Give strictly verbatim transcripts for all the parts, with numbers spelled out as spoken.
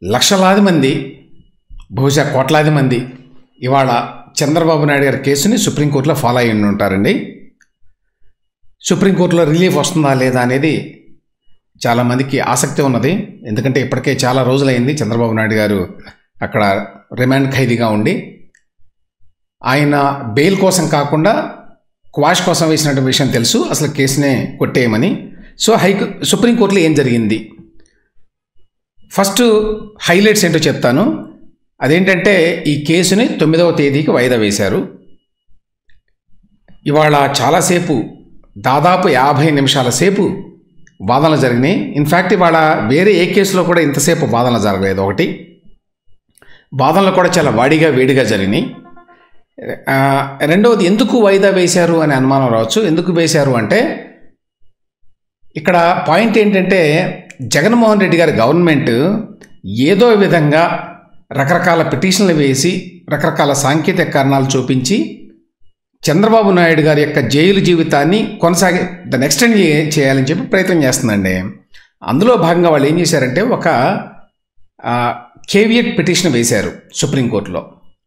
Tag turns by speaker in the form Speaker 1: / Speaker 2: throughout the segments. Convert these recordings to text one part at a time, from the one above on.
Speaker 1: లక్షలాది మంది, బహుశా కోట్లాది మంది ఇవాళ చంద్రబాబు నాయుడు గారి కేసుని సుప్రీంకోర్టులో ఫాలో అయి ఉంటారండి. సుప్రీంకోర్టులో రిలీఫ్ వస్తుందా లేదా అనేది చాలామందికి ఆసక్తి ఉన్నది. ఎందుకంటే ఇప్పటికే చాలా రోజులైంది చంద్రబాబు నాయుడు గారు అక్కడ రిమాండ్ ఖైదీగా ఉండి. ఆయన బెయిల్ కోసం కాకుండా క్వాష్ కోసం వేసినటువంటి విషయం తెలుసు, అసలు కేసునే కొట్టేయమని. సో హై సుప్రీంకోర్టులో ఏం జరిగింది, ఫస్ట్ హైలైట్స్ ఏంటో చెప్తాను. అదేంటంటే ఈ కేసుని తొమ్మిదవ తేదీకి వాయిదా వేశారు. ఇవాళ చాలాసేపు, దాదాపు యాభై నిమిషాల సేపు వాదనలు జరిగినాయి. ఇన్ఫ్యాక్ట్ ఇవాళ వేరే ఏ కేసులో కూడా ఇంతసేపు వాదనలు జరగలేదు. ఒకటి, వాదనలు కూడా చాలా వాడిగా వేడిగా జరిగినాయి. రెండవది, ఎందుకు వాయిదా వేశారు అని అనుమానం రావచ్చు. ఎందుకు వేశారు అంటే ఇక్కడ పాయింట్ ఏంటంటే జగన్మోహన్ రెడ్డి గారి గవర్నమెంట్ ఏదో విధంగా రకరకాల పిటిషన్లు వేసి రకరకాల సాంకేతిక కారణాలు చూపించి చంద్రబాబు నాయుడు గారి యొక్క జైలు జీవితాన్ని కొనసాగి దాన్ని ఎక్స్టెండ్ చేయాలని చెప్పి ప్రయత్నం చేస్తుందండి. అందులో భాగంగా వాళ్ళు ఏం చేశారంటే ఒక కేవియట్ పిటిషన్ వేశారు సుప్రీంకోర్టులో.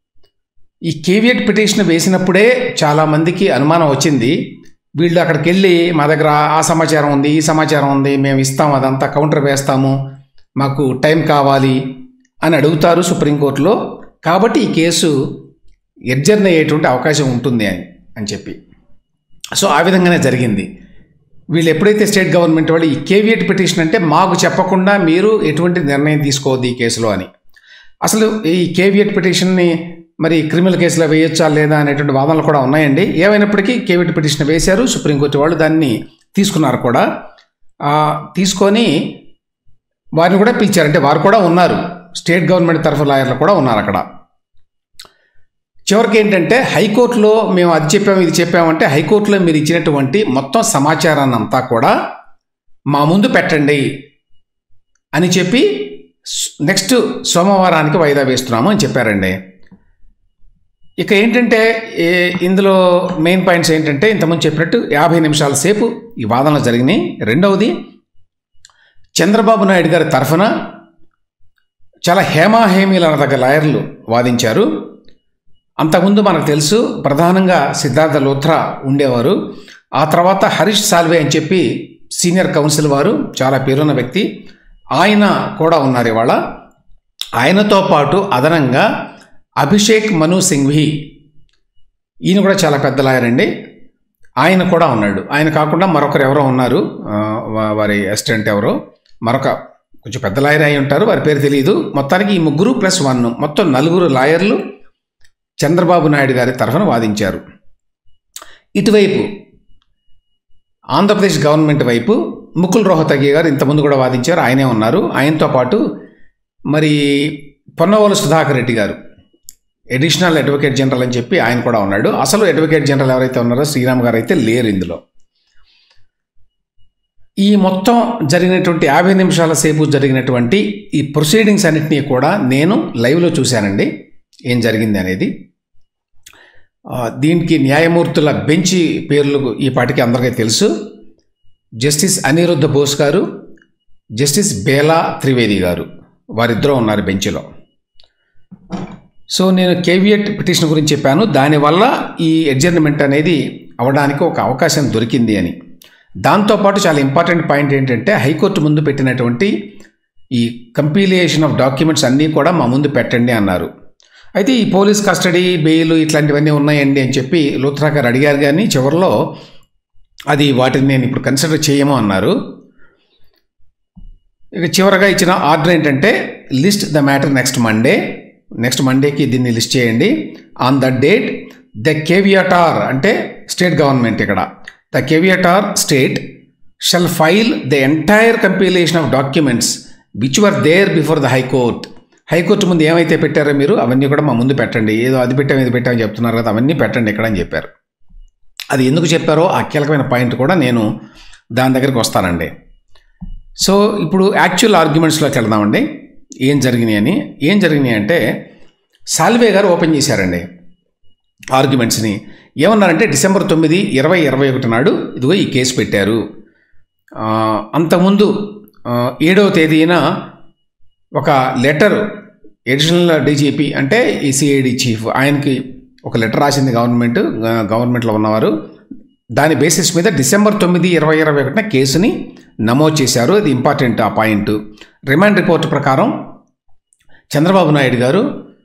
Speaker 1: ఈ కేవియట్ పిటిషన్ వేసినప్పుడే చాలామందికి అనుమానం వచ్చింది, వీళ్ళు అక్కడికి వెళ్ళి మా దగ్గర ఆ సమాచారం ఉంది, ఈ సమాచారం ఉంది, మేము ఇస్తాము, అదంతా కౌంటర్ వేస్తాము, మాకు టైం కావాలి అని అడుగుతారు సుప్రీంకోర్టులో. కాబట్టి ఈ కేసు ఎడ్జర్న్ అయ్యేటువంటి అవకాశం ఉంటుంది అని అని చెప్పి సో ఆ విధంగానే జరిగింది. వీళ్ళు ఎప్పుడైతే స్టేట్ గవర్నమెంట్ వాళ్ళు ఈ కేవియట్ పిటిషన్ అంటే మాకు చెప్పకుండా మీరు ఎటువంటి నిర్ణయం తీసుకోవద్దు ఈ కేసులో అని. అసలు ఈ కేవియట్ పిటిషన్ని మరి క్రిమినల్ కేసులో వేయొచ్చా లేదా అనేటువంటి వాదనలు కూడా ఉన్నాయండి. ఏమైనప్పటికీ కేవియట్ పిటిషన్ వేశారు, సుప్రీంకోర్టు వాళ్ళు దాన్ని తీసుకున్నారు కూడా. తీసుకొని వారిని కూడా పిలిచారంటే వారు కూడా ఉన్నారు, స్టేట్ గవర్నమెంట్ తరఫు లాయర్లు కూడా ఉన్నారు అక్కడ. చివరికి ఏంటంటే హైకోర్టులో మేము అది చెప్పాము ఇది చెప్పామంటే హైకోర్టులో మీరు ఇచ్చినటువంటి మొత్తం సమాచారాన్ని అంతా కూడా మా ముందు పెట్టండి అని చెప్పి నెక్స్ట్ సోమవారానికి వాయిదా వేస్తున్నాము అని చెప్పారండి. ఇక ఏంటంటే ఇందులో మెయిన్ పాయింట్స్ ఏంటంటే ఇంతకుముందు చెప్పినట్టు యాభై నిమిషాల సేపు ఈ వాదనలు జరిగినాయి. రెండవది, చంద్రబాబు నాయుడు గారి తరఫున చాలా హేమాహేమీలు అనదగ్గ లాయర్లు వాదించారు. అంతకుముందు మనకు తెలుసు ప్రధానంగా సిద్ధార్థ లుథ్రా ఉండేవారు. ఆ తర్వాత హరీష్ సాల్వే అని చెప్పి సీనియర్ కౌన్సిల్ వారు, చాలా పేరున్న వ్యక్తి, ఆయన కూడా ఉన్నారు ఇవాళ. ఆయనతో పాటు అదనంగా అభిషేక్ మను సింఘ్వి, ఈయన కూడా చాలా పెద్ద లాయర్ అండి, ఆయన కూడా ఉన్నాడు. ఆయన కాకుండా మరొకరు ఎవరో ఉన్నారు, వారి అసిస్టెంట్ ఎవరో, మరొక కొంచెం పెద్ద లాయర్ అయి ఉంటారు, వారి పేరు తెలియదు. మొత్తానికి ఈ ముగ్గురు ప్లస్ వన్, మొత్తం నలుగురు లాయర్లు చంద్రబాబు నాయుడు గారి తరఫున వాదించారు. ఇటువైపు ఆంధ్రప్రదేశ్ గవర్నమెంట్ వైపు ముకుల్ రోహతగి గారు ఇంతకుముందు కూడా వాదించారు, ఆయనే ఉన్నారు. ఆయనతో పాటు మరి పొన్నవోలు సుధాకర్ రెడ్డి గారు, అడిషనల్ అడ్వకేట్ జనరల్ అని చెప్పి ఆయన కూడా ఉన్నాడు. అసలు అడ్వకేట్ జనరల్ ఎవరైతే ఉన్నారో శ్రీరామ్ గారు అయితే లేరు ఇందులో. ఈ మొత్తం జరిగినటువంటి యాభై నిమిషాల సేపు జరిగినటువంటి ఈ ప్రొసీడింగ్స్ అన్నింటినీ కూడా నేను లైవ్లో చూశానండి, ఏం జరిగింది అనేది. దీనికి న్యాయమూర్తుల బెంచి పేర్లు ఈ పాటికి అందరికీ తెలుసు. జస్టిస్ అనిరుద్ధ బోస్ గారు, జస్టిస్ బేలా త్రివేది గారు, వారిద్దరూ ఉన్నారు బెంచ్లో. సో నేను కేవియట్ పిటిషన్ గురించి చెప్పాను, దానివల్ల ఈ అడ్జర్న్మెంట్ అనేది అవ్వడానికి ఒక అవకాశం దొరికింది అని. దాంతోపాటు చాలా ఇంపార్టెంట్ పాయింట్ ఏంటంటే హైకోర్టు ముందు పెట్టినటువంటి ఈ కంపీలియేషన్ ఆఫ్ డాక్యుమెంట్స్ అన్నీ కూడా మా ముందు పెట్టండి అన్నారు. అయితే ఈ పోలీస్ కస్టడీ, బెయిల్ ఇట్లాంటివన్నీ ఉన్నాయండి అని చెప్పి లుథ్రా గారు అడిగారు, కానీ చివరిలో అది వాటిని నేను ఇప్పుడు కన్సిడర్ చేయము అన్నారు. ఇక చివరగా ఇచ్చిన ఆర్డర్ ఏంటంటే list the matter next Monday, next మండేకి దీన్ని లిస్ట్ చేయండి. On the date the caveator అంటే స్టేట్ గవర్నమెంట్, ఇక్కడ the caveator state shall file the entire compilation of documents which were there before the high court. High court ముందు ఏమైతే పెట్టారో మీరు అవన్నీ కూడా మా ముందు పెట్టండి, ఏదో అది పెట్టాం ఇది పెట్టామని చెప్తున్నారు కదా, అవన్నీ పెట్టండి ఇక్కడ అని చెప్పారు. అది ఎందుకు చెప్పారో ఆ కీలకమైన పాయింట్ కూడా నేను దాని దగ్గరికి వస్తానండి. సో ఇప్పుడు యాక్చువల్ ఆర్గ్యుమెంట్స్లోకి వెళ్దామండి, ఏం జరిగినాయి అని. ఏం జరిగినాయి అంటే సాల్వే గారు ఓపెన్ చేశారండి ఆర్గ్యుమెంట్స్ని. ఏమన్నారంటే డిసెంబర్ తొమ్మిది ఇరవై ఇరవై ఒకటి నాడు ఇదిగో ఈ కేసు పెట్టారు. అంతకుముందు ఏడవ తేదీన ఒక లెటర్ అడిషనల్ డీజీపీ అంటే ఈ సిఐడి చీఫ్ ఆయనకి ఒక లెటర్ రాసింది గవర్నమెంట్ గవర్నమెంట్లో ఉన్నవారు. దాని బేసిస్ మీద డిసెంబర్ తొమ్మిది ఇరవై ఇరవై ఒకటిన కేసుని నమోదు చేశారు. అది ఇంపార్టెంట్ ఆ పాయింట్. రిమాండ్ రిపోర్ట్ ప్రకారం చంద్రబాబు నాయుడు గారు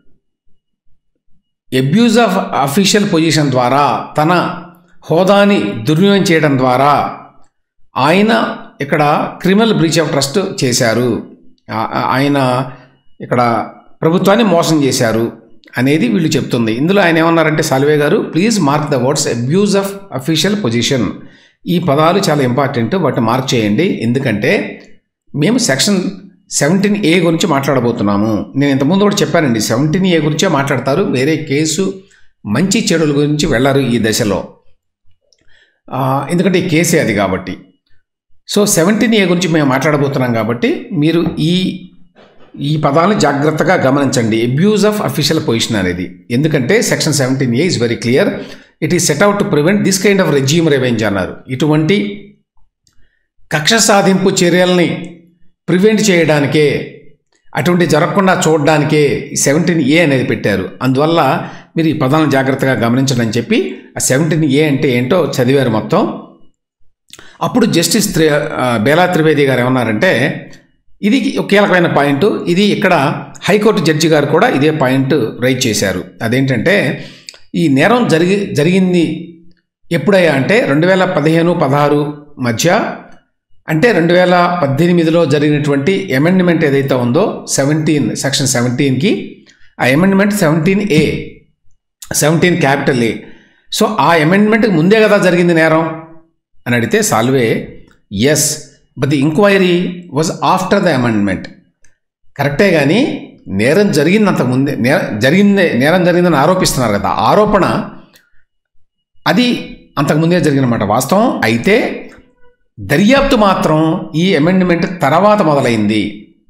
Speaker 1: అబ్యూజ్ ఆఫ్ అఫీషియల్ పొజిషన్ ద్వారా, తన హోదాని దుర్వినియోగం చేయడం ద్వారా ఆయన ఇక్కడ క్రిమినల్ బ్రీచ్ ఆఫ్ ట్రస్ట్ చేశారు, ఆయన ఇక్కడ ప్రభుత్వాన్ని మోసం చేశారు అనేది వీళ్ళు చెప్తుంది. ఇందులో ఆయన ఏమన్నారంటే సాల్వే గారు, please mark the words abuse of official position. ఈ పదాలు చాలా ఇంపార్టెంట్, వాటిని మార్క్ చేయండి. ఎందుకంటే మేము సెక్షన్ సెవెంటీన్ ఏ గురించి మాట్లాడబోతున్నాము. నేను ఇంతకుముందు కూడా చెప్పానండి, సెవెంటీన్ ఏ గురించే మాట్లాడతారు, వేరే కేసు మంచి చెడుల గురించి వెళ్ళరు ఈ దశలో, ఎందుకంటే ఈ కేసే అది కాబట్టి. సో సెవెంటీన్ ఏ గురించి మేము మాట్లాడబోతున్నాం కాబట్టి మీరు ఈ ఈ పదాలను జాగ్రత్తగా గమనించండి. అబ్యూజ్ ఆఫ్ అఫీషియల్ పొజిషన్ అనేది, ఎందుకంటే section seventeen A is very clear. It is set out to prevent this kind of resume revenge అన్నారు. ఇటువంటి కక్ష సాధింపు చర్యల్ని ప్రివెంట్ చేయడానికే, అటువంటి జరగకుండా చూడడానికే సెవెంటీన్ ఏ అనేది పెట్టారు. అందువల్ల మీరు ఈ పదాలను జాగ్రత్తగా గమనించండి అని చెప్పి ఆ సెవెంటీన్ ఏ అంటే ఏంటో చదివారు మొత్తం. అప్పుడు జస్టిస్ త్రి బేలా త్రివేది గారు ఏమన్నారంటే, ఇది కీలకమైన పాయింట్, ఇది ఇక్కడ హైకోర్టు జడ్జి గారు కూడా ఇదే పాయింట్ రైజ్ చేశారు. అదేంటంటే ఈ నేరం జరిగి జరిగింది ఎప్పుడయ్యా అంటే రెండు వేల పదిహేను పదహారు మధ్య, అంటే రెండు వేల పద్దెనిమిదిలో జరిగినటువంటి అమెండ్మెంట్ ఏదైతే ఉందో సెవెంటీన్ సెక్షన్ సెవెంటీన్కి, ఆ amendment seventeen A seventeen capital A. So ఆ అమెండ్మెంట్కి ముందే కదా జరిగింది నేరం అని అడిగితే Salve, yes but the inquiry was after the amendment. కరెక్టే, కానీ నేరం జరిగింది అంతకుముందే, నేర జరిగిందే నేరం జరిగిందని ఆరోపిస్తున్నారు కదా, ఆరోపణ అది అంతకుముందే జరిగినమాట వాస్తవం. అయితే దర్యాప్తు మాత్రం ఈ అమెండ్మెంట్ తర్వాత మొదలైంది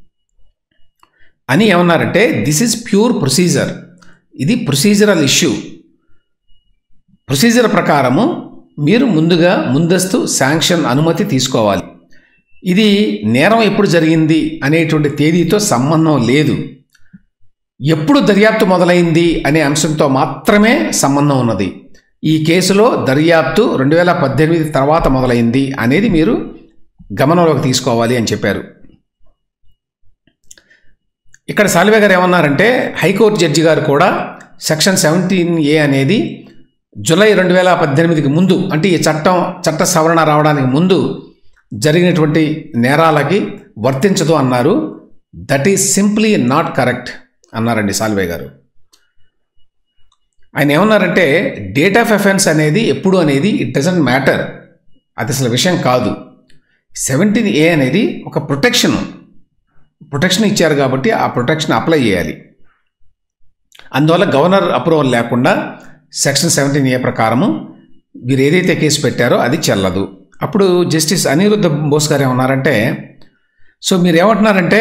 Speaker 1: అని ఏమన్నారంటే, దిస్ ఈజ్ ప్యూర్ ప్రొసీజర్, ఇది ప్రొసీజరల్ ఇష్యూ. ప్రొసీజర్ ప్రకారము మీరు ముందుగా ముందస్తు శాంక్షన్ అనుమతి తీసుకోవాలి. ఇది నేరం ఎప్పుడు జరిగింది అనేటువంటి తేదీతో సంబంధం లేదు, ఎప్పుడు దర్యాప్తు మొదలైంది అనే అంశంతో మాత్రమే సంబంధం ఉన్నది. ఈ కేసులో దర్యాప్తు రెండు వేల పద్దెనిమిది తర్వాత మొదలైంది అనేది మీరు గమనంలోకి తీసుకోవాలి అని చెప్పారు. ఇక్కడ సాల్వే గారు ఏమన్నారంటే, హైకోర్టు జడ్జి గారు కూడా సెక్షన్ సెవెంటీన్ ఏ అనేది జూలై రెండు వేల పద్దెనిమిదికి ముందు, అంటే ఈ చట్టం చట్ట సవరణ రావడానికి ముందు జరిగినటువంటి నేరాలకి వర్తించదు అన్నారు. That is simply not correct అన్నారండి సాల్వే గారు. ఆయన ఏమన్నారంటే, డేట్ ఆఫ్ అఫెన్స్ అనేది ఎప్పుడు అనేది ఇట్ డజంట్ మ్యాటర్, అది అసలు విషయం కాదు. సెవెంటీన్ ఏ అనేది ఒక ప్రొటెక్షన్ ప్రొటెక్షన్ ఇచ్చారు కాబట్టి ఆ ప్రొటెక్షన్ అప్లై చేయాలి. అందువల్ల గవర్నర్ అప్రూవల్ లేకుండా సెక్షన్ సెవెంటీన్ ఏ ప్రకారము మీరు ఏదైతే కేసు పెట్టారో అది చెల్లదు. అప్పుడు జస్టిస్ అనిరుద్ధ బోస్ గారు ఏమన్నారంటే, సో మీరు ఏమంటున్నారంటే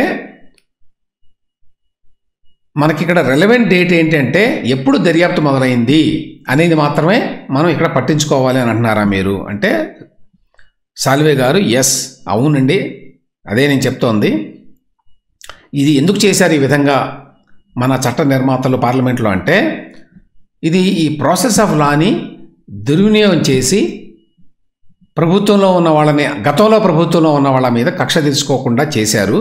Speaker 1: మనకి ఇక్కడ రెలవెంట్ డేట్ ఏంటంటే ఎప్పుడు దర్యాప్తు మొదలైంది అనేది మాత్రమే మనం ఇక్కడ పట్టించుకోవాలి అని అంటున్నారా మీరు అంటే, సాల్వే గారు ఎస్ అవునండి, అదే నేను చెప్తోంది. ఇది ఎందుకు చేశారు ఈ విధంగా మన చట్ట నిర్మాతలు పార్లమెంట్లో అంటే, ఇది ఈ ప్రాసెస్ ఆఫ్ లాని దుర్వినియోగం చేసి ప్రభుత్వంలో ఉన్న వాళ్ళని, గతంలో ప్రభుత్వంలో ఉన్న వాళ్ళ మీద కక్ష తీర్చుకోకుండా చేశారు.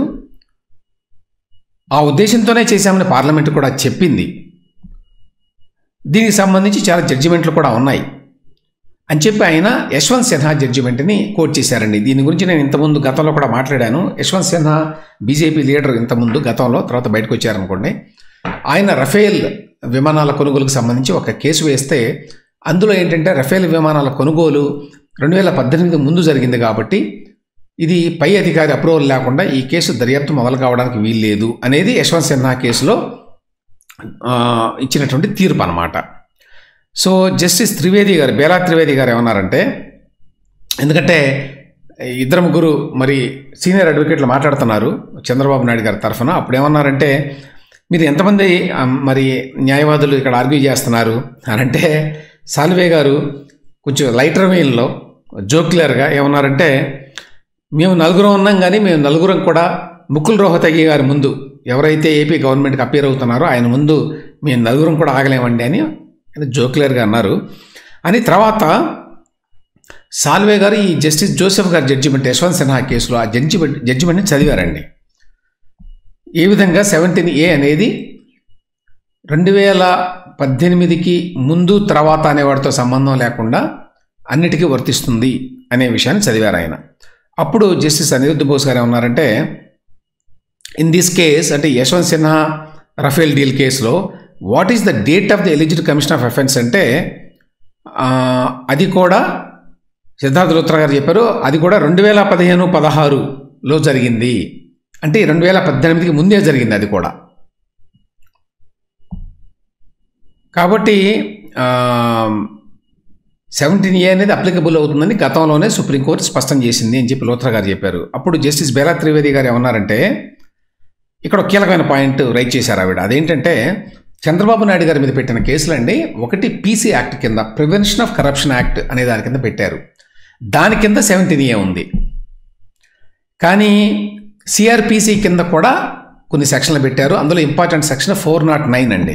Speaker 1: ఆ ఉద్దేశంతోనే చేశామని పార్లమెంట్ కూడా చెప్పింది. దీనికి సంబంధించి చాలా జడ్జిమెంట్లు కూడా ఉన్నాయి అని చెప్పి ఆయన యశ్వంత్ సిన్హా జడ్జిమెంట్ని కోట్ చేశారండి. దీని గురించి నేను ఇంతకుముందు గతంలో కూడా మాట్లాడాను. యశ్వంత్ సిన్హా బీజేపీ లీడర్ ఇంతకుముందు గతంలో, తర్వాత బయటకు వచ్చారనుకోండి. ఆయన రఫేల్ విమానాల కొనుగోలుకు సంబంధించి ఒక కేసు వేస్తే అందులో ఏంటంటే రఫేల్ విమానాల కొనుగోలు రెండు వేల పద్దెనిమిది ముందు జరిగింది కాబట్టి ఇది పై అధికారి అప్రూవల్ లేకుండా ఈ కేసు దర్యాప్తు మొదలు కావడానికి వీల్లేదు అనేది యశ్వంత్ సిన్హా కేసులో ఇచ్చినటువంటి తీర్పు అన్నమాట. సో జస్టిస్ త్రివేది గారు, బేలా త్రివేది గారు ఏమన్నారంటే, ఎందుకంటే ఇద్దరు ముగ్గురు మరి సీనియర్ అడ్వకేట్లు మాట్లాడుతున్నారు చంద్రబాబు నాయుడు గారి తరఫున, అప్పుడు ఏమన్నారంటే, మీరు ఎంతమంది మరి న్యాయవాదులు ఇక్కడ ఆర్గ్యూ చేస్తున్నారు అని అంటే, సాల్వే గారు కొంచెం లైటర్ వెయిన్లో జోక్యులర్గా ఏమన్నారంటే, మేము నలుగురం ఉన్నాం కానీ మేము నలుగురం కూడా ముకుల్ రోహతగి గారి ముందు ఎవరైతే ఏపీ గవర్నమెంట్కి అపీర్ అవుతున్నారో ఆయన ముందు మేము నలుగురం కూడా ఆగలేమండి అని జోక్యులర్గా అన్నారు. అని తర్వాత సాల్వే గారు ఈ జస్టిస్ జోసెఫ్ గారి జడ్జిమెంట్ యశ్వంత్ సిన్హా కేసులో ఆ జడ్జిమెంట్ జడ్జిమెంట్ని చదివారండి. ఏ విధంగా సెవెంటీన్ ఏ అనేది రెండు వేల పద్దెనిమిదికి ముందు తర్వాత అనేవాడితో సంబంధం లేకుండా అన్నిటికీ వర్తిస్తుంది అనే విషయాన్ని చదివారు ఆయన. అప్పుడు జస్టిస్ అనిరుద్ధ్ బోస్ గారు ఏమన్నారంటే, ఇన్ దిస్ కేస్ అంటే యశ్వంత్ సిన్హా రఫేల్ డీల్ కేసులో what is the date of the alleged commission of offence అంటే అది కూడా సిద్ధార్థ్ లుత్రా గారు చెప్పారు, అది కూడా రెండు వేల పదిహేను పదహారులో జరిగింది. అంటే రెండు వేల పద్దెనిమిదికి ముందే జరిగింది అది కూడా. కాబట్టి సెవెంటీన్ ఏ అనేది అప్లికబుల్ అవుతుందని గతంలోనే సుప్రీంకోర్టు స్పష్టం చేసింది అని చెప్పి లుత్రా గారు చెప్పారు. అప్పుడు జస్టిస్ బేలా త్రివేది గారు ఏమన్నారంటే, ఇక్కడ ఒక కీలకమైన పాయింట్ రైట్ చేశారు ఆవిడ. అదేంటంటే, చంద్రబాబు నాయుడు గారి మీద పెట్టిన కేసులండి, ఒకటి పీసీ యాక్ట్ కింద ప్రివెన్షన్ ఆఫ్ కరప్షన్ యాక్ట్ అనే దాని కింద పెట్టారు. దాని కింద సెవెంటీన్ ఏ ఉంది. కానీ సిఆర్పిసి కింద కూడా కొన్ని సెక్షన్లు పెట్టారు. అందులో important section four nought nine అండి.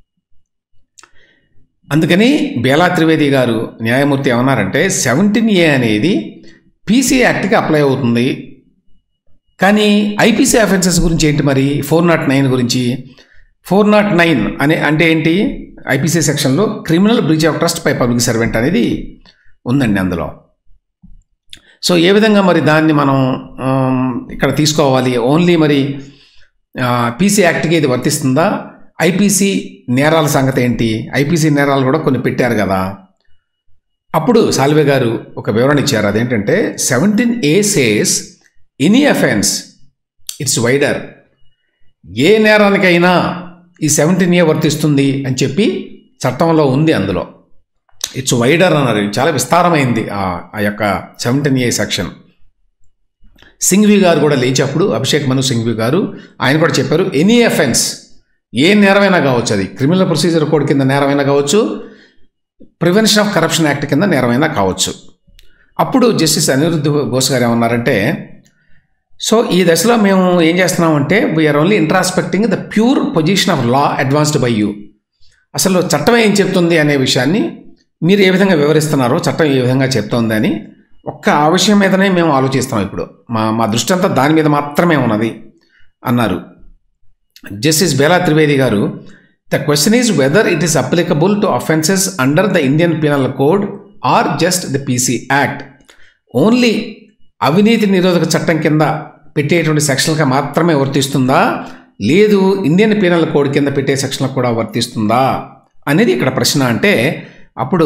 Speaker 1: అందుకని బేలా త్రివేది గారు న్యాయమూర్తి ఏమన్నారంటే, సెవెంటీన్ ఏ అనేది పీసీ యాక్ట్కి అప్లై అవుతుంది, కానీ ఐపీసీ అఫెన్సెస్ గురించి ఏంటి మరి ఫోర్ నాట్ నైన్ గురించి? ఫోర్ నాట్ నైన్ అనే అంటే ఏంటి? ఐపీసీ సెక్షన్లో criminal breach of trust by public servant అనేది ఉందండి అందులో. సో ఏ విధంగా మరి దాన్ని మనం ఇక్కడ తీసుకోవాలి? ఓన్లీ మరి పీసీ యాక్ట్కి ఇది వర్తిస్తుందా? ఐపీసీ నేరాల సంగతి ఏంటి? ఐపీసీ నేరాలు కూడా కొన్ని పెట్టారు కదా. అప్పుడు సాల్వే గారు ఒక వివరణ ఇచ్చారు. అదేంటంటే, seventeen A says any offence it's wider. ఏ నేరానికైనా ఈ సెవెంటీన్ ఏ వర్తిస్తుంది అని చెప్పి చట్టంలో ఉంది. అందులో ఇట్స్ వైడర్ అన్నారు. చాలా విస్తారమైంది ఆ యొక్క సెవెంటీన్ ఏ సెక్షన్. సింఘ్వి గారు కూడా లేచేప్పుడు, అభిషేక్ మను సింఘ్వి గారు ఆయన కూడా చెప్పారు, ఎనీ అఫెన్స్, ఏ నేరమైనా కావచ్చు, అది క్రిమినల్ ప్రొసీజర్ కోడ్ కింద నేరమైనా కావచ్చు, ప్రివెన్షన్ ఆఫ్ కరప్షన్ యాక్ట్ కింద నేరమైనా కావచ్చు. అప్పుడు జస్టిస్ అనిరుద్ధ్ బోస్ గారు ఏమన్నారంటే, సో ఈ దశలో మేము ఏం చేస్తున్నామంటే, we're only introspecting the pure position of law advanced by you. అసలు చట్టం ఏం చెప్తుంది అనే విషయాన్ని మీరు ఏ విధంగా వివరిస్తున్నారో, చట్టం ఏ విధంగా చెప్తోంది అని ఒక్క ఆ విషయం మీదనే మేము ఆలోచిస్తాం. ఇప్పుడు మా మా దృష్టి అంతా దాని మీద మాత్రమే ఉన్నది అన్నారు. జస్టిస్ బేలా త్రివేది గారు, the question is whether it is applicable to offences under the Indian penal code or just the PC act. Only అవినీతి నిరోధక చట్టం కింద పెట్టేటువంటి సెక్షన్లకు మాత్రమే వర్తిస్తుందా, లేదు ఇండియన్ పీనల్ కోడ్ కింద పెట్టే సెక్షన్లకు కూడా వర్తిస్తుందా అనేది ఇక్కడ ప్రశ్న. అంటే అప్పుడు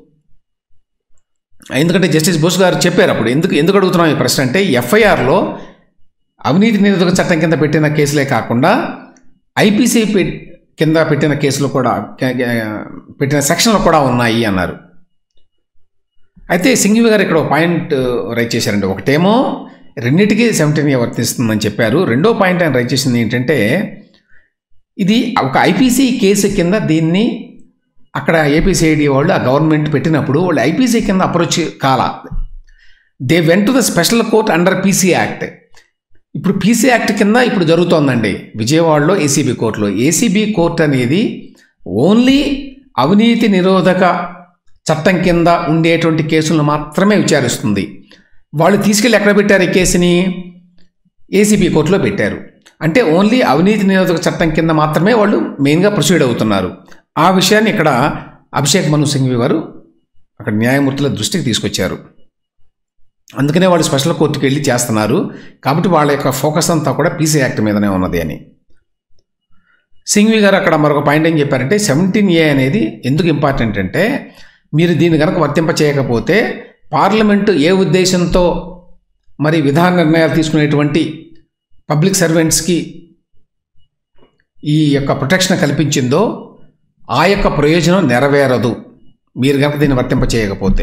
Speaker 1: ఎందుకంటే జస్టిస్ బోస్ గారు చెప్పారు, అప్పుడు ఎందుకు ఎందుకు అడుగుతున్నాం ఈ ప్రశ్న అంటే, ఎఫ్ఐఆర్లో అవినీతి నిరోధక చట్టం కింద పెట్టిన కేసులే కాకుండా ఐపీసీ కింద పెట్టిన కేసులు కూడా పెట్టిన సెక్షన్లు కూడా ఉన్నాయి అన్నారు. అయితే సింఘ్వి గారు ఇక్కడ ఒక పాయింట్ రైట్ చేశారండి. ఒకటేమో రెండింటికి సెవెంటీన్ ఏ వర్తిస్తుందని చెప్పారు. రెండో పాయింట్ ఆయన రైట్ చేసింది ఏంటంటే, ఇది ఒక ఐపీసీ కేసు కింద దీన్ని అక్కడ ఏపీసీఐడి వాళ్ళు ఆ గవర్నమెంట్ పెట్టినప్పుడు వాళ్ళు ఐపీసీ కింద అప్రోచ్ కాల, they went to the special court under PC act. ఇప్పుడు పీసీ యాక్ట్ కింద ఇప్పుడు జరుగుతోందండి విజయవాడలో ఏసీబీ కోర్టులో. ఏసీబీ కోర్టు అనేది ఓన్లీ అవినీతి నిరోధక చట్టం కింద ఉండేటువంటి కేసులను మాత్రమే విచారిస్తుంది. వాళ్ళు తీసుకెళ్ళి ఎక్కడ పెట్టారు ఈ కేసుని? ఏసీబీ కోర్టులో పెట్టారు. అంటే ఓన్లీ అవినీతి నిరోధక చట్టం కింద మాత్రమే వాళ్ళు మెయిన్గా ప్రొసీడ్ అవుతున్నారు. ఆ విషయాన్ని ఇక్కడ అభిషేక్ మను సింఘ్వి గారు అక్కడ న్యాయమూర్తుల దృష్టికి తీసుకొచ్చారు. అందుకనే వాళ్ళు స్పెషల్ కోర్టుకి వెళ్ళి చేస్తున్నారు. కాబట్టి వాళ్ళ యొక్క ఫోకస్ అంతా కూడా పీసీ యాక్ట్ మీదనే ఉన్నది అని సింఘ్వి గారు అక్కడ మరొక పాయింట్ ఏం చెప్పారంటే, సెవెంటీన్ ఏ అనేది ఎందుకు ఇంపార్టెంట్ అంటే, మీరు దీన్ని కనుక వర్తింప చేయకపోతే పార్లమెంటు ఏ ఉద్దేశంతో మరి విధాన నిర్ణయాలు తీసుకునేటువంటి పబ్లిక్ సర్వెంట్స్కి ఈ యొక్క ప్రొటెక్షన్ కల్పించిందో ఆ యొక్క ప్రయోజనం నెరవేరదు మీరు కనుక దీన్ని వర్తింప చేయకపోతే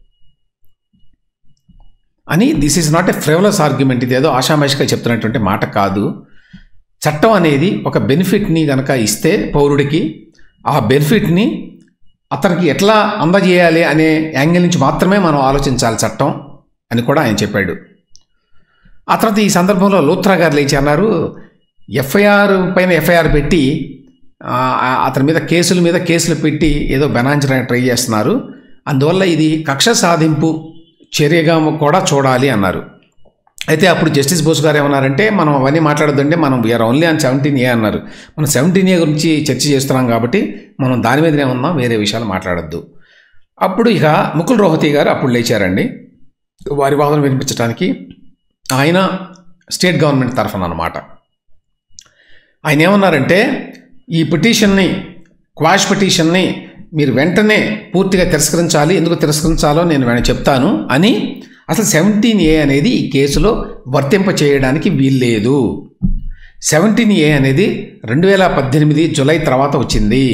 Speaker 1: అని. This is not a frivolous argument. ఇది ఏదో ఆషామాషిగా చెప్తున్నటువంటి మాట కాదు. చట్టం అనేది ఒక బెనిఫిట్ని కనుక ఇస్తే పౌరుడికి, ఆ బెనిఫిట్ని అతనికి ఎట్లా అందజేయాలి అనే యాంగిల్ నుంచి మాత్రమే మనం ఆలోచించాలి చట్టం అని కూడా ఆయన చెప్పాడు. ఆ తర్వాత ఈ సందర్భంలో లూత్రా గారు లేచి అన్నారు, ఎఫ్ఐఆర్ పైన ఎఫ్ఐఆర్ పెట్టి అతని మీద కేసుల మీద కేసులు పెట్టి ఏదో బెనాయించడానికి ట్రై చేస్తున్నారు, అందువల్ల ఇది కక్ష సాధింపు చర్యగా కూడా చూడాలి అన్నారు. అయితే అప్పుడు జస్టిస్ బోస్ గారు ఏమన్నారంటే, మనం అవన్నీ మాట్లాడొద్దండి, మనం we're only on seventeen A అన్నారు. మనం సెవెంటీన్ ఏ గురించి చర్చ చేస్తున్నాం కాబట్టి మనం దాని మీదనే ఉన్నాం, వేరే విషయాలు మాట్లాడొద్దు. అప్పుడు ఇక ముకుల్ రోహతి గారు అప్పుడు లేచారండి వారి వాదన వినిపించడానికి. ఆయన స్టేట్ గవర్నమెంట్ తరఫున అన్నమాట. ఆయన ఏమన్నారంటే, ఈ పిటిషన్ని క్వాష్ పిటిషన్ని మీరు వెంటనే పూర్తిగా తిరస్కరించాలి, ఎందుకు తిరస్కరించాలో నేను వెంటనే చెప్తాను అని. అసలు సెవెంటీన్ ఏ అనేది ఈ కేసులో వర్తింప చేయడానికి వీల్లేదు. సెవెంటీన్ ఏ అనేది రెండు వేల పద్దెనిమిది జూలై తర్వాత వచ్చింది.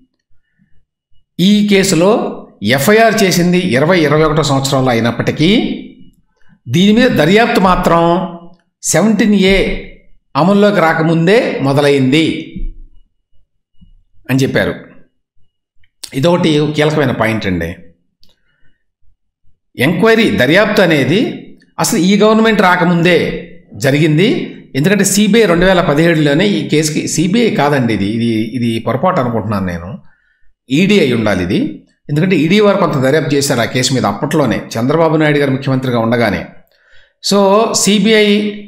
Speaker 1: ఈ కేసులో ఎఫ్ఐఆర్ చేసింది ఇరవై ఇరవై ఒకటో సంవత్సరంలో అయినప్పటికీ దీని మీద దర్యాప్తు మాత్రం సెవెంటీన్ ఏ అమల్లోకి రాకముందే మొదలైంది అని చెప్పారు. ఇదొకటి కీలకమైన పాయింట్ అండి. ఎంక్వైరీ దర్యాప్తు అనేది అసలు ఈ గవర్నమెంట్ రాకముందే జరిగింది. ఎందుకంటే సిబిఐ రెండు వేల పదిహేడులోనే ఈ కేసుకి, సిబిఐ కాదండి ఇది ఇది ఇది పొరపాటు అనుకుంటున్నాను నేను, ఈడీ అయి ఉండాలి ఇది. ఎందుకంటే ఈడీ వారు కొంత దర్యాప్తు చేశారు ఆ కేసు మీద అప్పట్లోనే, చంద్రబాబు నాయుడు గారు ముఖ్యమంత్రిగా ఉండగానే. సో సిబిఐ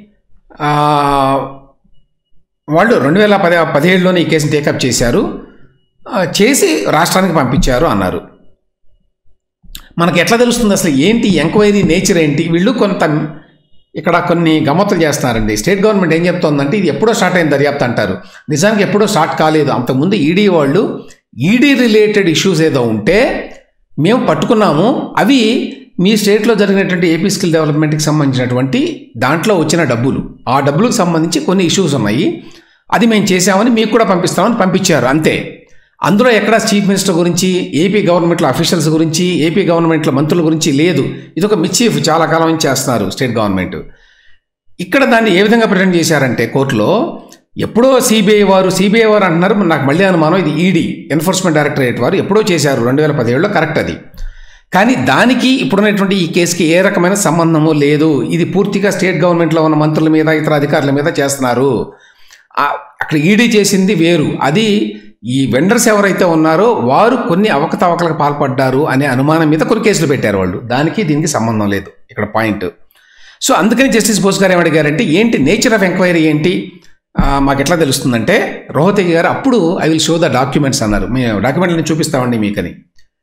Speaker 1: వాళ్ళు రెండు వేల పది పదిహేడులోనే ఈ కేసుని టేకప్ చేశారు, చేసి రాష్ట్రానికి పంపించారు అన్నారు. మనకి ఎట్లా తెలుస్తుంది అసలు ఏంటి ఎంక్వైరీ నేచర్ ఏంటి? వీళ్ళు కొంత ఇక్కడ కొన్ని గమ్మత్తులు చేస్తున్నారండి. స్టేట్ గవర్నమెంట్ ఏం చెప్తోందంటే ఇది ఎప్పుడో స్టార్ట్ అయిన దర్యాప్తు అంటారు. నిజానికి ఎప్పుడో స్టార్ట్ కాలేదు. అంతకుముందు ఈడీ వాళ్ళు ఈడీ రిలేటెడ్ ఇష్యూస్ ఏదో ఉంటే మేము పట్టుకున్నాము, అవి మీ స్టేట్లో జరిగినటువంటి ఏపీ స్కిల్ డెవలప్మెంట్కి సంబంధించినటువంటి దాంట్లో వచ్చిన డబ్బులు, ఆ డబ్బులకు సంబంధించి కొన్ని ఇష్యూస్ ఉన్నాయి, అది మేము చేసామని మీకు కూడా పంపిస్తామని పంపించారు అంతే. అందులో ఎక్కడ చీఫ్ మినిస్టర్ గురించి, ఏపీ గవర్నమెంట్లో అఫీషియల్స్ గురించి, ఏపీ గవర్నమెంట్లో మంత్రుల గురించి లేదు. ఇది ఒక మిస్చీఫ్ చాలా కాలం నుంచి చేస్తున్నారు స్టేట్ గవర్నమెంట్. ఇక్కడ దాన్ని ఏ విధంగా ప్రజెంట్ చేశారంటే కోర్టులో, ఎప్పుడో సిబిఐ వారు సిబిఐ వారు అంటున్నారు, నాకు మళ్ళీ అనుమానం ఇది ఈడీ ఎన్ఫోర్స్మెంట్ డైరెక్టరేట్ వారు ఎప్పుడో చేశారు రెండు వేల పదిహేడులో, కరెక్ట్ అది. కానీ దానికి ఇప్పుడున్నటువంటి ఈ కేసుకి ఏ రకమైన సంబంధము లేదు. ఇది పూర్తిగా స్టేట్ గవర్నమెంట్లో ఉన్న మంత్రుల మీద, ఇతర అధికారుల మీద చేస్తున్నారు. అక్కడ ఈడీ చేసింది వేరు. అది ఈ వెండర్స్ ఎవరైతే ఉన్నారో వారు కొన్ని అవకతవకలకు పాల్పడ్డారు అనే అనుమానం మీద కొన్ని కేసులు పెట్టారు వాళ్ళు. దానికి దీనికి సంబంధం లేదు ఇక్కడ పాయింట్. సో అందుకని జస్టిస్ బోస్ గారు ఏమడిగారంటే, ఏంటి నేచర్ ఆఫ్ ఎంక్వైరీ ఏంటి మాకు ఎట్లా తెలుస్తుందంటే, రోహతి గారు అప్పుడు I will show the documents అన్నారు. మేము డాక్యుమెంట్లను చూపిస్తామండి మీకని.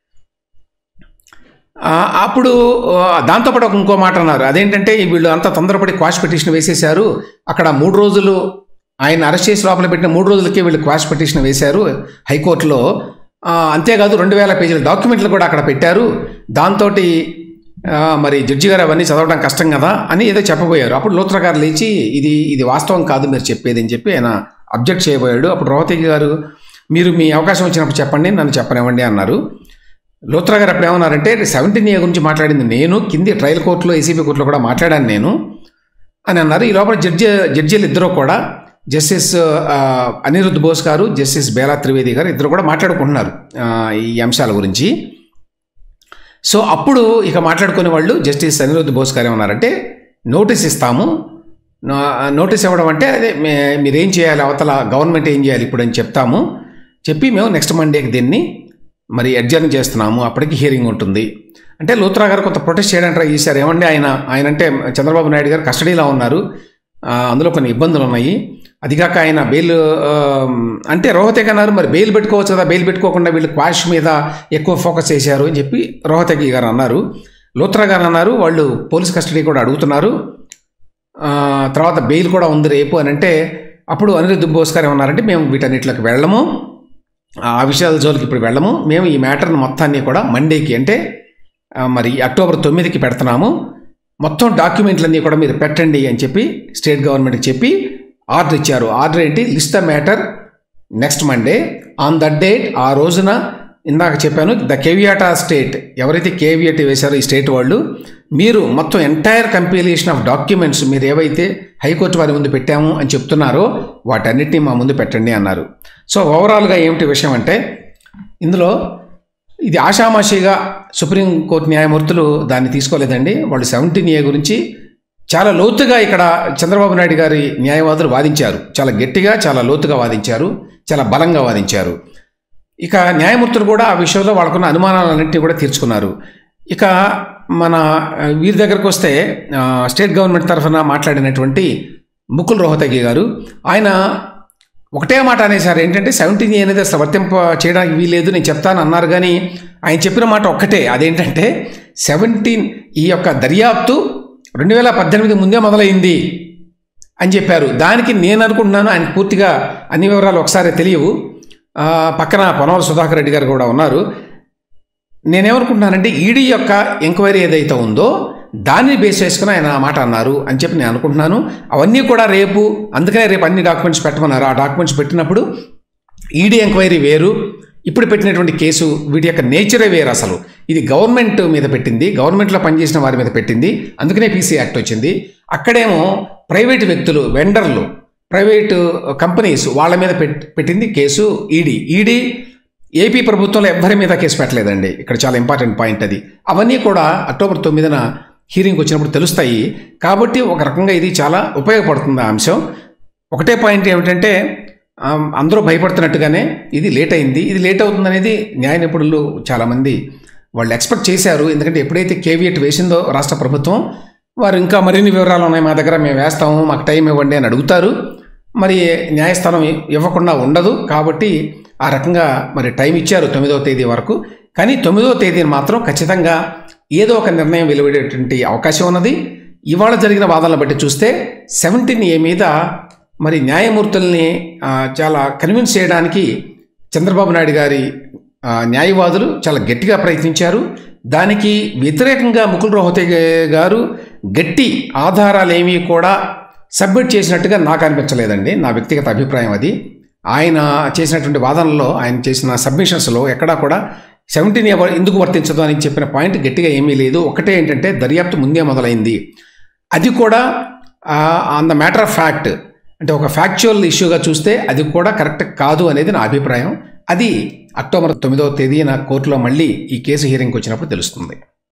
Speaker 1: అప్పుడు దాంతోపాటు ఒక ఇంకో మాట అన్నారు, అదేంటంటే వీళ్ళు అంతా తొందరపడి క్వాష్ పిటిషన్ వేసేశారు, అక్కడ మూడు రోజులు ఆయన అరెస్ట్ చేసి లోపల పెట్టిన మూడు రోజులకే వీళ్ళు క్వాష్ పిటిషన్ వేశారు హైకోర్టులో. అంతేకాదు రెండు వేల పేజీల డాక్యుమెంట్లు కూడా అక్కడ పెట్టారు, దాంతో మరి జడ్జి గారు అవన్నీ చదవడం కష్టం కదా అని ఏదో చెప్పబోయారు. అప్పుడు లూత్రా గారు లేచి ఇది ఇది వాస్తవం కాదు మీరు చెప్పేది అని చెప్పి ఆయన అబ్జెక్ట్ చేయబోయాడు. అప్పుడు రోహతి గారు, మీరు మీ అవకాశం వచ్చినప్పుడు చెప్పండి, నన్ను చెప్పనివ్వండి అన్నారు. లూత్రా గారు అప్పుడు ఏమన్నారంటే, సెవెంటీన్ ఏ గురించి మాట్లాడింది నేను, కింది ట్రయల్ కోర్టులో ఏసీబీ కోర్టులో కూడా మాట్లాడాను నేను అని అన్నారు. ఈ లోపల జడ్జి జడ్జీలు ఇద్దరు కూడా, జస్టిస్ అనిరుద్ధ్ బోస్ గారు, జస్టిస్ బేలా త్రివేది గారు ఇద్దరు కూడా మాట్లాడుకుంటున్నారు ఈ అంశాల గురించి. సో అప్పుడు ఇక మాట్లాడుకునే వాళ్ళు జస్టిస్ అనిరుద్ధ్ బోస్ గారు ఏమన్నారంటే, నోటీస్ ఇస్తాము, నోటీస్ ఇవ్వడం అంటే అదే మీరేం చేయాలి, అవతల గవర్నమెంట్ ఏం చేయాలి ఇప్పుడు అని చెప్తాము, చెప్పి మేము నెక్స్ట్ మండేకి దీన్ని మరి అడ్జర్న్ చేస్తున్నాము, అప్పటికి హియరింగ్ ఉంటుంది అంటే. లూత్రా గారు కొంత ప్రొటెస్ట్ చేయడానికి ట్రై చేశారు. ఏమంటే ఆయన ఆయన అంటే చంద్రబాబు నాయుడు గారు కస్టడీలో ఉన్నారు, అందులో కొన్ని ఇబ్బందులు ఉన్నాయి, అదిగాక ఆయన బెయిల్ అంటే రోహతగి అన్నారు, మరి బెయిల్ పెట్టుకోవచ్చు కదా, బెయిల్ పెట్టుకోకుండా వీళ్ళు క్వాష్ మీద ఎక్కువ ఫోకస్ చేశారు అని చెప్పి రోహతగి గారు అన్నారు. లూత్రా గారు అన్నారు, వాళ్ళు పోలీస్ కస్టడీ కూడా అడుగుతున్నారు, తర్వాత బెయిల్ కూడా ఉంది రేపు అని అంటే. అప్పుడు అనిరుద్ధ్ బోస్ గారు ఏమన్నారంటే, మేము వీటన్నిటిలోకి వెళ్ళము, ఆ విషయాల జోలికి ఇప్పుడు వెళ్ళము, మేము ఈ మ్యాటర్ని మొత్తాన్ని కూడా మండేకి అంటే మరి అక్టోబర్ తొమ్మిదికి పెడుతున్నాము, మొత్తం డాక్యుమెంట్లన్నీ కూడా మీరు పెట్టండి అని చెప్పి స్టేట్ గవర్నమెంట్కి చెప్పి ఆర్డర్ ఇచ్చారు. ఆర్డర్ ఏంటి, list the matter next Monday on that date. ఆ రోజున ఇందాక చెప్పాను ద కేవియాటా స్టేట్, ఎవరైతే కేవియాట్ వేశారో ఈ స్టేట్ వాళ్ళు, మీరు మొత్తం ఎంటైర్ కంపైలేషన్ ఆఫ్ డాక్యుమెంట్స్ మీరు ఏవైతే హైకోర్టు వారి ముందు పెట్టాము అని చెప్తున్నారో వాటన్నిటిని మా ముందు పెట్టండి అన్నారు. సో ఓవరాల్గా ఏమిటి విషయం అంటే, ఇందులో ఇది ఆషామాషిగా సుప్రీంకోర్టు న్యాయమూర్తులు దాన్ని తీసుకోలేదండి. వాళ్ళు సెవెంటీన్ ఏ గురించి చాలా లోతుగా ఇక్కడ చంద్రబాబు నాయుడు గారి న్యాయవాదులు వాదించారు. చాలా గట్టిగా, చాలా లోతుగా వాదించారు, చాలా బలంగా వాదించారు. ఇక న్యాయమూర్తులు కూడా ఆ విషయంలో వాళ్ళకున్న అనుమానాలన్నింటినీ కూడా తీర్చుకున్నారు. ఇక మన వీరి దగ్గరకు వస్తే స్టేట్ గవర్నమెంట్ తరఫున మాట్లాడినటువంటి ముకుల్ రోహతగి గారు, ఆయన ఒకటే మాట అనేసారు, ఏంటంటే సెవెంటీన్ ఏ అనేది అసలు వర్తింప చేయడానికి వీలేదు, నేను చెప్తాను అన్నారు. కానీ ఆయన చెప్పిన మాట ఒక్కటే, అదేంటంటే సెవెంటీన్ ఈ యొక్క దర్యాప్తు రెండు వేల పద్దెనిమిది ముందే మొదలైంది అని చెప్పారు. దానికి నేను అనుకుంటున్నాను ఆయన పూర్తిగా అన్ని వివరాలు ఒకసారి తెలియవు. పక్కన పొనవల సుధాకర్ రెడ్డి గారు కూడా ఉన్నారు. నేనేమనుకుంటున్నానంటే ఈడీ యొక్క ఎంక్వైరీ ఏదైతే ఉందో దాన్ని బేస్ చేసుకుని ఆయన మాట అన్నారు అని చెప్పి నేను అనుకుంటున్నాను. అవన్నీ కూడా రేపు, అందుకనే రేపు అన్ని డాక్యుమెంట్స్ పెట్టమన్నారు. ఆ డాక్యుమెంట్స్ పెట్టినప్పుడు ఈడీ ఎంక్వైరీ వేరు, ఇప్పుడు పెట్టినటువంటి కేసు వీటి యొక్క నేచరే వేరు. అసలు ఇది గవర్నమెంట్ మీద పెట్టింది, గవర్నమెంట్లో పనిచేసిన వారి మీద పెట్టింది, అందుకనే పీసీ యాక్ట్ వచ్చింది. అక్కడేమో ప్రైవేటు వ్యక్తులు, వెండర్లు, ప్రైవేటు కంపెనీస్ వాళ్ళ మీద పెట్టింది కేసు ఈడీ. ఈడీ ఏపీ ప్రభుత్వంలో ఎవ్వరి మీద కేసు పెట్టలేదండి. ఇక్కడ చాలా ఇంపార్టెంట్ పాయింట్ అది. అవన్నీ కూడా అక్టోబర్ తొమ్మిదిన హీరింగ్ వచ్చినప్పుడు తెలుస్తాయి. కాబట్టి ఒక రకంగా ఇది చాలా ఉపయోగపడుతుంది ఆ అంశం. ఒకటే పాయింట్ ఏమిటంటే అందరూ భయపడుతున్నట్టుగానే ఇది లేట్ అయింది. ఇది లేట్ అవుతుందనేది న్యాయ నిపుణులు చాలామంది వాళ్ళు ఎక్స్పెక్ట్ చేశారు. ఎందుకంటే ఎప్పుడైతే కేవియట్ వేసిందో రాష్ట్ర ప్రభుత్వం, వారు ఇంకా మరిన్ని వివరాలు ఉన్నాయి మా దగ్గర, మేము వేస్తాము, మాకు టైం ఇవ్వండి అని అడుగుతారు. మరి న్యాయస్థానం ఇవ్వకుండా ఉండదు. కాబట్టి ఆ రకంగా మరి టైం ఇచ్చారు తొమ్మిదవ తేదీ వరకు. కానీ తొమ్మిదవ తేదీని మాత్రం ఖచ్చితంగా ఏదో ఒక నిర్ణయం వెలువడేటువంటి అవకాశం ఉన్నది. ఇవాళ జరిగిన వాదనలు బట్టి చూస్తే సెవెంటీన్ ఏ మీద మరి న్యాయమూర్తుల్ని చాలా కన్విన్స్ చేయడానికి చంద్రబాబు నాయుడు గారి న్యాయవాదులు చాలా గట్టిగా ప్రయత్నించారు. దానికి వ్యతిరేకంగా ముకుల్ రోహతగి గారు గట్టి ఆధారాలు ఏమీ కూడా సబ్మిట్ చేసినట్టుగా నాకు అనిపించలేదండి. నా వ్యక్తిగత అభిప్రాయం అది. ఆయన చేసినటువంటి వాదనలో, ఆయన చేసిన సబ్మిషన్స్లో ఎక్కడా కూడా సెవెంటీన్ ఎందుకు వర్తించదు అని చెప్పిన పాయింట్ గట్టిగా ఏమీ లేదు. ఒకటే ఏంటంటే దర్యాప్తు ముందే మొదలైంది, అది కూడా on the matter of fact, అంటే ఒక ఫ్యాక్చువల్ ఇష్యూగా చూస్తే అది కూడా కరెక్ట్ కాదు అనేది నా అభిప్రాయం. అది అక్టోబర్ తొమ్మిదవ తేదీన కోర్టులో మళ్ళీ ఈ కేసు హీరింగ్కి వచ్చినప్పుడు తెలుస్తుంది.